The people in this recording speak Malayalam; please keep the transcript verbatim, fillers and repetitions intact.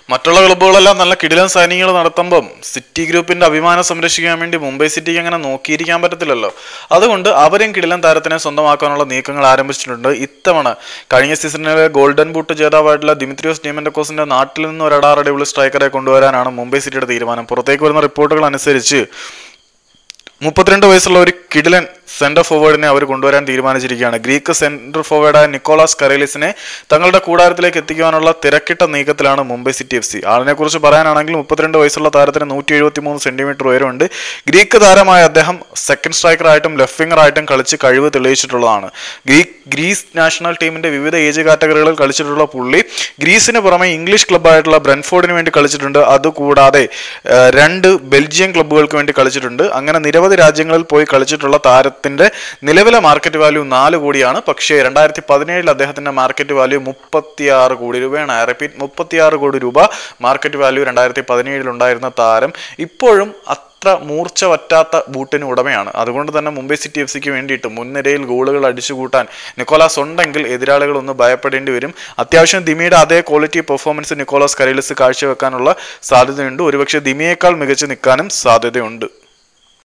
മറ്റുള്ള ക്ലബ്ബുകളെല്ലാം നല്ല കിടിലൻ സൈനികൾ നടത്തുമ്പം സിറ്റി ഗ്രൂപ്പിന്റെ അഭിമാനം സംരക്ഷിക്കാൻ വേണ്ടി മുംബൈ സിറ്റിക്ക് അങ്ങനെ നോക്കിയിരിക്കാൻ പറ്റത്തില്ലല്ലോ. അതുകൊണ്ട് അവരും കിടിലൻ താരത്തിനെ സ്വന്തമാക്കാനുള്ള നീക്കങ്ങൾ ആരംഭിച്ചിട്ടുണ്ട്. ഇത്തവണ കഴിഞ്ഞ സീസണിലെ ഗോൾഡൻ ബൂട്ട് ജേതാവായിട്ടുള്ള ദിമിത്രിയോസ് ഡിമന്റക്കോസിന്റെ നാട്ടിൽ നിന്ന് ഒരു അടാറടിപൊളി സ്ട്രൈക്കറെ കൊണ്ടുവരാനാണ് മുംബൈ സിറ്റിയുടെ തീരുമാനം. പുറത്തേക്ക് വരുന്ന റിപ്പോർട്ടുകൾ അനുസരിച്ച് മുപ്പത്തിരണ്ട് വയസ്സുള്ള ഒരു കിടിലൻ സെന്റർ ഫോർവേഡിനെ അവർ കൊണ്ടുവരാൻ തീരുമാനിച്ചിരിക്കുകയാണ്. ഗ്രീക്ക് സെന്റർ ഫോർവേഡായ നിക്കോളാസ് കരേലിസിനെ തങ്ങളുടെ കൂടാരത്തിലേക്ക് എത്തിക്കാനുള്ള തിരക്കിട്ട നീക്കത്തിലാണ് മുംബൈ സിറ്റി എഫ് സി. ആളിനെ കുറിച്ച് പറയാനാണെങ്കിൽ മുപ്പത്തിരണ്ട് വയസ്സുള്ള താരത്തിന് നൂറ്റി എഴുപത്തി മൂന്ന് സെന്റിമീറ്റർ ഉയരമുണ്ട്. ഗ്രീക്ക് താരമായ അദ്ദേഹം സെക്കൻഡ് സ്ട്രൈക്കറായിട്ടും ലെഫ്റ്റ് വിംഗറായിട്ടും കളിച്ച് കഴിവ് തെളിയിച്ചിട്ടുള്ളതാണ്. ഗ്രീക്ക് ഗ്രീസ് നാഷണൽ ടീമിന്റെ വിവിധ ഏജ് കാറ്റഗറികളിൽ കളിച്ചിട്ടുള്ള പുള്ളി ഗ്രീസിന് പുറമെ ഇംഗ്ലീഷ് ക്ലബ്ബായിട്ടുള്ള ബ്രെൻഫോർഡിന് വേണ്ടി കളിച്ചിട്ടുണ്ട്. അതുകൂടാതെ രണ്ട് ബെൽജിയം ക്ലബ്ബുകൾക്ക് വേണ്ടി കളിച്ചിട്ടുണ്ട്. അങ്ങനെ നിരവധി രാജ്യങ്ങളിൽ പോയി കളിച്ചിട്ടുള്ള താരത്തിന്റെ നിലവിലെ മാർക്കറ്റ് വാല്യൂ നാല് കോടിയാണ്. പക്ഷേ രണ്ടായിരത്തി പതിനേഴിൽ അദ്ദേഹത്തിന്റെ മാർക്കറ്റ് വാല്യൂ മുപ്പത്തിയാറ് കോടി രൂപയാണ്. ഐ റിപ്പീറ്റ്, മുപ്പത്തിയാറ് കോടി രൂപ മാർക്കറ്റ് വാല്യൂ രണ്ടായിരത്തി പതിനേഴിൽ ഉണ്ടായിരുന്ന താരം ഇപ്പോഴും അത്ര മൂർച്ച പറ്റാത്ത ബൂട്ടിന് ഉടമയാണ്. അതുകൊണ്ട് തന്നെ മുംബൈ സിറ്റി എഫ് സിക്ക് വേണ്ടിയിട്ട് മുൻനിരയിൽ ഗോളുകൾ അടിച്ചുകൂട്ടാൻ നിക്കോളാസ് ഉണ്ടെങ്കിൽ എതിരാളികൾ ഒന്ന് ഭയപ്പെടേണ്ടി വരും. അത്യാവശ്യം ദിമിയുടെ അതേ ക്വാളിറ്റി പെർഫോമൻസ് നിക്കോളാസ് കരേലിസ് കാഴ്ചവെക്കാനുള്ള സാധ്യതയുണ്ട്. ഒരുപക്ഷെ ദിമിയേക്കാൾ മികച്ച് നിൽക്കാനും സാധ്യതയുണ്ട്.